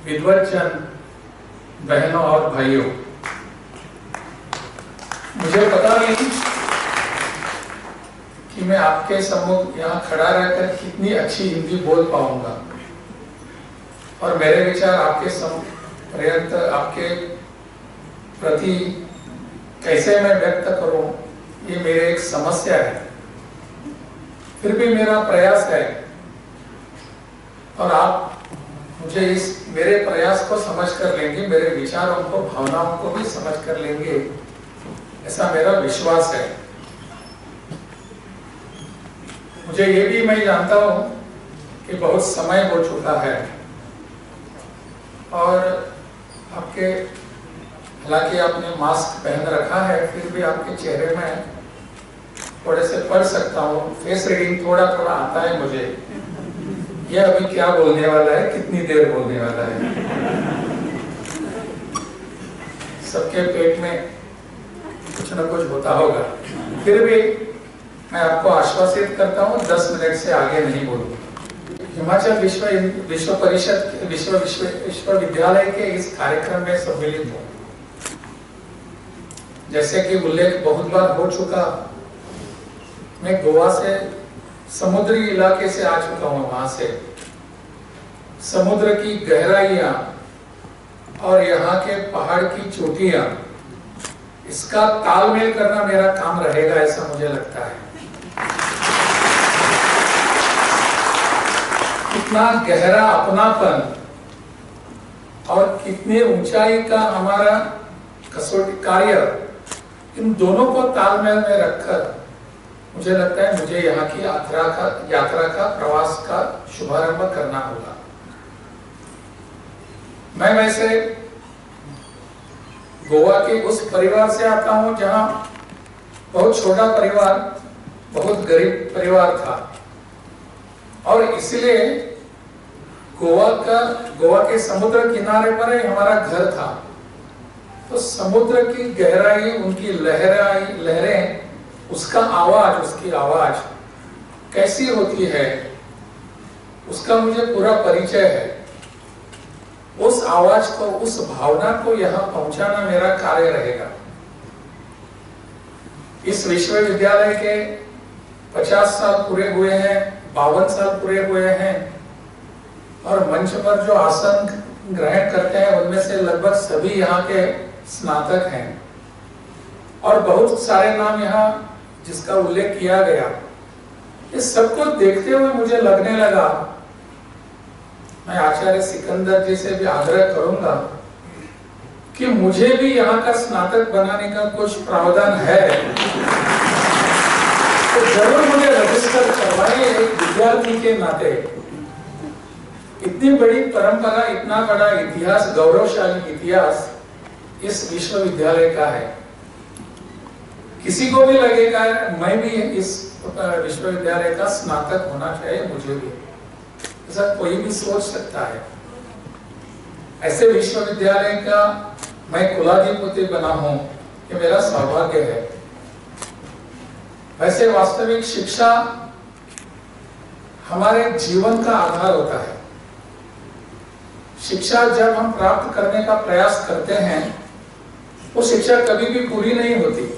विद्वज्जन, बहनों और भाइयों, मुझे पता नहीं कि मैं आपके सम्मुख यहाँ खड़ा रहकर कितनी अच्छी हिंदी बोल पाऊंगा और मेरे विचार आपके पर्यंत आपके प्रति कैसे मैं व्यक्त करूं, ये मेरी एक समस्या है। फिर भी मेरा प्रयास है और आप मुझे इस मेरे प्रयास को समझ कर लेंगे, मेरे विचारों को, भावनाओं को भी समझ कर लेंगे, ऐसा मेरा विश्वास है। मुझे ये भी मैं जानता हूं कि बहुत समय हो चुका है और आपके, हालांकि आपने मास्क पहन रखा है, फिर भी आपके चेहरे में थोड़े से पढ़ सकता हूँ, फेस रीडिंग थोड़ा थोड़ा आता है मुझे। ये अभी क्या बोलने वाला है, कितनी देर बोलने वाला है। सबके पेट में कुछ न कुछ होता होगा। फिर भी मैं आपको आश्वासित करता हूँ 10 मिनट से आगे नहीं बोलूंगा। हिमाचल विश्व परिषद विश्वविद्यालय के इस कार्यक्रम में सम्मिलित हूँ। जैसे कि उल्लेख बहुत बार हो चुका, मैं गोवा से समुद्री इलाके से आ चुका हूँ। वहां से समुद्र की गहराइयां और यहाँ के पहाड़ की चोटियां, इसका तालमेल करना मेरा काम रहेगा, ऐसा मुझे लगता है। कितना गहरा अपनापन और कितनी ऊंचाई का हमारा कसौटी कार्य, इन दोनों को तालमेल में रखकर मुझे लगता है मुझे यहाँ की यात्रा का प्रवास का शुभारंभ करना होगा। मैं वैसे गोवा के उस परिवार से आता हूँ जहाँ बहुत छोटा परिवार, बहुत गरीब परिवार था और इसलिए गोवा के समुद्र किनारे पर ही हमारा घर था। तो समुद्र की गहराई, उनकी लहरें, उसका आवाज, उसकी आवाज कैसी होती है, उसका मुझे पूरा परिचय है। उस आवाज को, उस भावना को यहाँ पहुंचाना मेरा कार्य रहेगा। इस विश्वविद्यालय के 50 साल पूरे हुए हैं, 52 साल पूरे हुए हैं और मंच पर जो आसन ग्रहण करते हैं उनमें से लगभग सभी यहाँ के स्नातक हैं और बहुत सारे नाम यहाँ जिसका उल्लेख किया गया। इस सबको देखते हुए मुझे लगने लगा, मैं आचार्य सिकंदर जी से भी आग्रह करूंगा कि मुझे भी यहाँ का स्नातक बनाने का कुछ प्रावधान है तो जरूर मुझे रजिस्टर करवाएं एक विद्यार्थी के नाते। इतनी बड़ी परंपरा, इतना बड़ा इतिहास, गौरवशाली इतिहास इस विश्वविद्यालय का है। किसी को भी लगेगा मैं भी इस विश्वविद्यालय का स्नातक होना चाहिए, मुझे भी, ऐसा कोई भी सोच सकता है। ऐसे विश्वविद्यालय का मैं कुलाधिपति बना हूं, ये मेरा सौभाग्य है। वैसे वास्तविक शिक्षा हमारे जीवन का आधार होता है। शिक्षा जब हम प्राप्त करने का प्रयास करते हैं, वो शिक्षा कभी भी पूरी नहीं होती।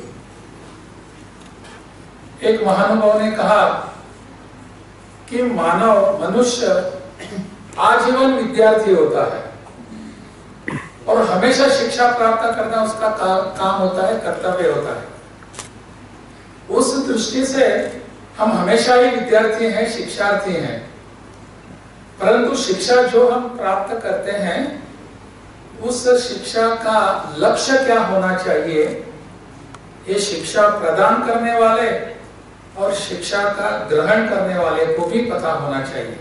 एक महानुभाव ने कहा कि मनुष्य आजीवन विद्यार्थी होता है और हमेशा शिक्षा प्राप्त करना उसका काम होता है, कर्तव्य होता है। उस दृष्टि से हम हमेशा ही विद्यार्थी हैं, शिक्षार्थी हैं। परंतु शिक्षा जो हम प्राप्त करते हैं, उस शिक्षा का लक्ष्य क्या होना चाहिए, ये शिक्षा प्रदान करने वाले और शिक्षा का ग्रहण करने वाले को भी पता होना चाहिए।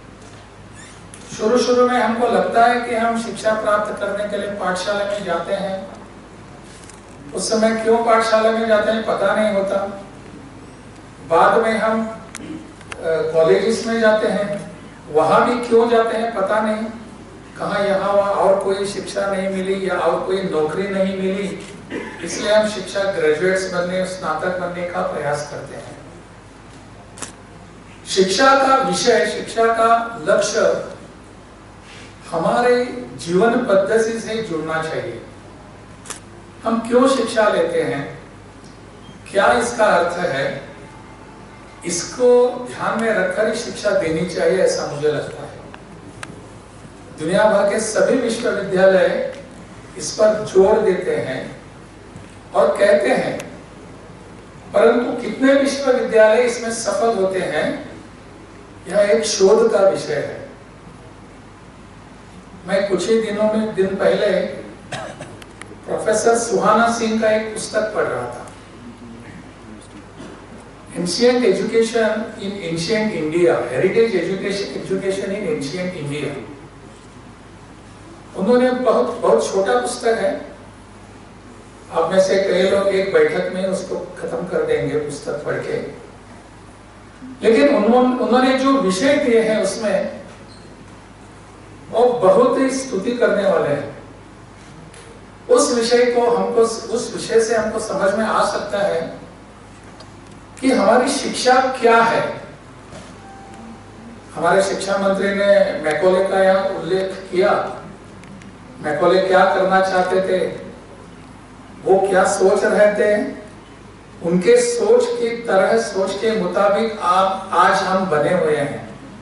शुरू में हमको लगता है कि हम शिक्षा प्राप्त करने के लिए पाठशाला में जाते हैं। उस समय क्यों पाठशाला में जाते हैं पता नहीं होता। बाद में हम कॉलेजेस में जाते हैं, वहां भी क्यों जाते हैं पता नहीं। कहाँ यहाँ वहाँ और कोई शिक्षा नहीं मिली या और कोई नौकरी नहीं मिली, इसलिए हम शिक्षा ग्रेजुएट्स बनने, स्नातक बनने का प्रयास करते हैं। शिक्षा का विषय, शिक्षा का लक्ष्य हमारे जीवन पद्धति से जुड़ना चाहिए। हम क्यों शिक्षा लेते हैं, क्या इसका अर्थ है, इसको ध्यान में रखकर ही शिक्षा देनी चाहिए, ऐसा मुझे लगता है। दुनिया भर के सभी विश्वविद्यालय इस पर जोर देते हैं और कहते हैं, परंतु कितने विश्वविद्यालय इसमें सफल होते हैं, यह एक शोध का विषय है। मैं कुछ ही दिन पहले प्रोफेसर सुहाना सिंह का एक पुस्तक पढ़ रहा था, ancient education in ancient India, heritage education in ancient India. उन्होंने बहुत छोटा पुस्तक है, आप में से कई लोग एक बैठक में उसको खत्म कर देंगे पुस्तक पढ़ के, लेकिन उन्होंने जो विषय दिए हैं उसमें वो बहुत ही स्तुति करने वाले हैं। उस विषय से हमको समझ में आ सकता है कि हमारी शिक्षा क्या है। हमारे शिक्षा मंत्री ने मैकॉले का यहाँ उल्लेख किया। मैकॉले क्या करना चाहते थे, वो क्या सोच रहे थे, उनके सोच के मुताबिक आज हम बने हुए हैं।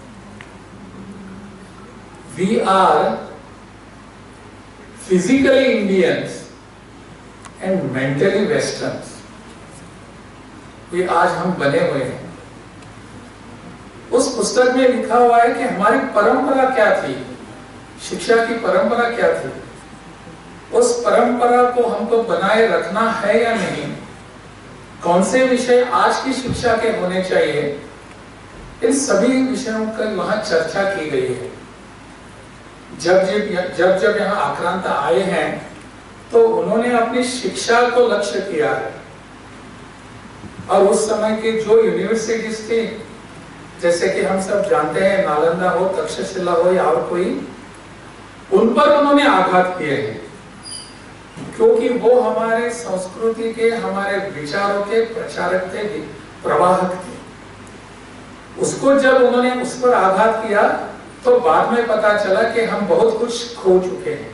We are physically Indians and mentally Westerns। ये आज हम बने हुए हैं। उस पुस्तक में लिखा हुआ है कि हमारी परंपरा क्या थी, शिक्षा की परंपरा क्या थी, उस परंपरा को हमको बनाए रखना है या नहीं, कौन से विषय आज की शिक्षा के होने चाहिए, इन सभी विषयों की वहां चर्चा की गई है। जब यहाँ आक्रांत आए हैं तो उन्होंने अपनी शिक्षा को लक्ष्य किया है, और उस समय के जो यूनिवर्सिटीज थी, जैसे कि हम सब जानते हैं, नालंदा हो, तक्षशिला हो या और कोई, उन पर उन्होंने आघात किए हैं, क्योंकि वो हमारे संस्कृति के, हमारे विचारों के प्रचारक थे, प्रवाहक थे। उसको जब उन्होंने उस पर आघात किया तो बाद में पता चला कि हम बहुत कुछ खो चुके हैं।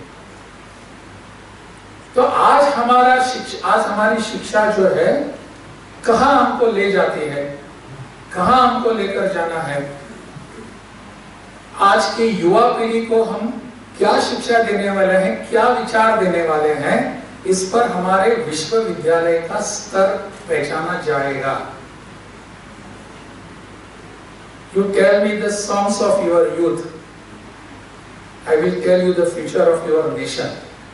तो आज हमारी शिक्षा जो है कहाँ हमको ले जाती है, कहाँ हमको लेकर जाना है, आज की युवा पीढ़ी को हम क्या शिक्षा देने वाले हैं, क्या विचार देने वाले हैं, इस पर हमारे विश्वविद्यालय का स्तर पहचाना जाएगा। You tell me the songs of your youth, I will tell you the future of your nation।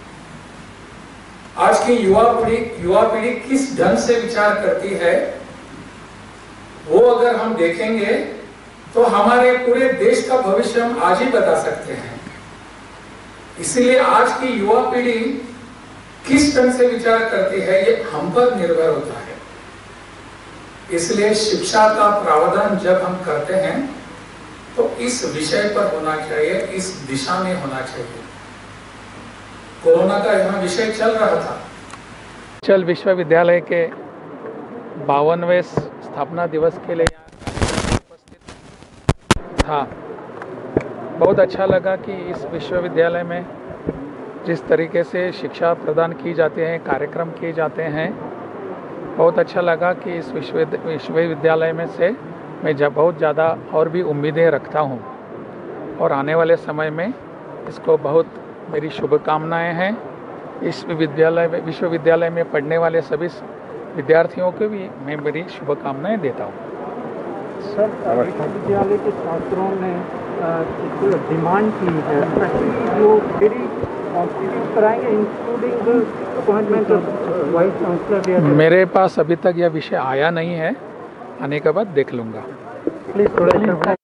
आज की युवा पीढ़ी किस ढंग से विचार करती है, वो अगर हम देखेंगे तो हमारे पूरे देश का भविष्य हम आज ही बता सकते हैं। इसलिए आज की युवा पीढ़ी किस ढंग से विचार करती है, ये हम पर निर्भर होता है। इसलिए शिक्षा का प्रावधान जब हम करते हैं तो इस विषय पर होना चाहिए, इस दिशा में होना चाहिए। कोरोना का यहाँ विषय चल रहा था। चल विश्वविद्यालय के 52वें स्थापना दिवस के लिए यहाँ उपस्थित था। बहुत अच्छा लगा कि इस विश्वविद्यालय में जिस तरीके से शिक्षा प्रदान की जाती है, कार्यक्रम किए जाते हैं, बहुत अच्छा लगा कि इस विश्वविद्यालय में से मैं बहुत ज़्यादा और भी उम्मीदें रखता हूँ, और आने वाले समय में इसको बहुत मेरी शुभकामनाएं हैं। इस विश्वविद्यालय में पढ़ने वाले सभी विद्यार्थियों को भी मैं मेरी शुभकामनाएं देता हूँ। सर, विश्वविद्यालय के छात्रों ने एक डिमांड की है, जो मेरी कॉम्पिटिटिव कराएंगे, including the appointment of vice chancellor. मेरे पास अभी तक यह विषय आया नहीं है, आने के बाद देख लूँगा। प्लीज थोड़ा